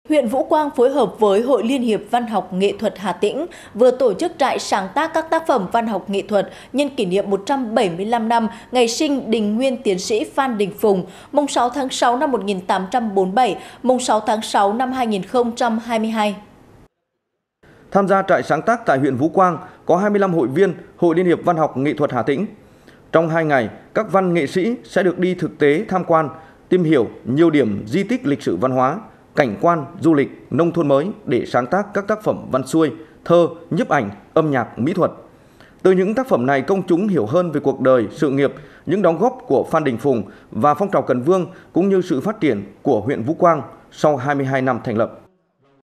Huyện Vũ Quang phối hợp với Hội Liên hiệp Văn học Nghệ thuật Hà Tĩnh vừa tổ chức trại sáng tác các tác phẩm văn học nghệ thuật nhân kỷ niệm 175 năm ngày sinh Đình Nguyên Tiến sĩ Phan Đình Phùng, mùng 6 tháng 6 năm 1847, mùng 6 tháng 6 năm 2022. Tham gia trại sáng tác tại huyện Vũ Quang có 25 hội viên Hội Liên hiệp Văn học Nghệ thuật Hà Tĩnh. Trong 2 ngày, các văn nghệ sĩ sẽ được đi thực tế tham quan, tìm hiểu nhiều điểm di tích lịch sử văn hóa, cảnh quan, du lịch, nông thôn mới để sáng tác các tác phẩm văn xuôi, thơ, nhiếp ảnh, âm nhạc, mỹ thuật. Từ những tác phẩm này, công chúng hiểu hơn về cuộc đời, sự nghiệp, những đóng góp của Phan Đình Phùng và phong trào Cần Vương cũng như sự phát triển của huyện Vũ Quang sau 22 năm thành lập.